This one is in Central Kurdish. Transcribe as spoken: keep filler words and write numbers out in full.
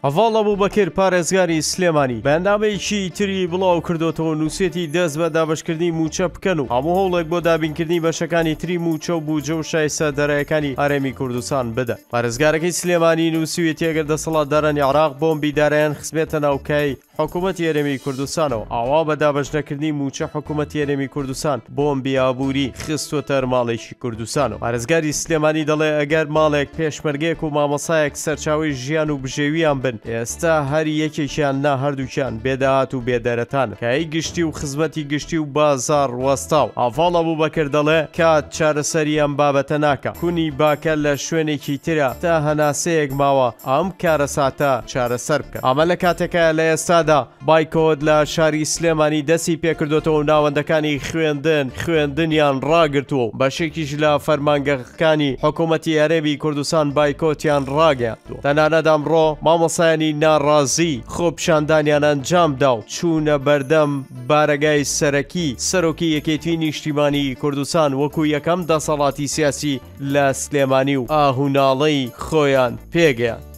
هەڤاڵ ئەبووبەکر پارێزگاری سلێمانی بەندامەیەکی تری بڵاو کردوتەوە نووسێتی دەست بە دابشکردنی موچە بکەن و هەموو هەوڵێک بۆ دابینکردنی بەشەکانی تری موچە و بووجە و شایستە دەرەیەکانی هەرێمی کوردستان بدە. پارێزگارەکەی سلێمانی نووسویەتی ئەگەر دەسەڵاتدارانی عێراق بۆمبی دارایان خزمێتە ناوکای حکوومەتی هەرێمی کوردستانەوە ئاوا بە دابەشنەکردنی موچە حکوومەتی هەرێمی کوردستان بۆمبی ئابووری خستوتە ماڵێکی کوردستانەوە. پارێزگاری سلێمانی دەڵێ ئەگەر ماڵێک پێشمەرگەیەک و مامەسایەک سەرچاوی ژیان و بژێویان بن ئێستا هەر یەکێکیان نا هەردووکیان بێداهات و بێدەرەتان کای گشتی و خزمەتی گشتی و بازار وەستاو. هەڤاڵ ئەبووبەکر دەڵێ کات چارەسەریان بابەتە ناکە کونی باکە لە شوێنێکی ترە تا هەناسەیەک ماوە ئەم کارە ساتە چارەسەر بکەن. ئەمە لە کاتێکە لە ئێستادا بایکۆت لە شاری سلێمانی دەستی پێکردوتەوە و ناوەندەکانی خوێندن خوێندنیان ڕاگرتووە بەشێکیش لە فەرمانگەکانی حکوومەتی هەرێمی کوردستان بایکۆتیان ڕاگەیاندووە. تەنانەت ئەمڕۆ مامۆسایانی ناڕازی خۆپیشاندانیان ئەنجامدا و چوونە بەردەم بارەگای سەرەکی سەرۆکی یەکێتی نیشتیمانی کوردستان وەکو یەکەم دەسەڵاتی سیاسی لە سلێمانی و ئاهوناڵەی خۆیان پێگەیاند.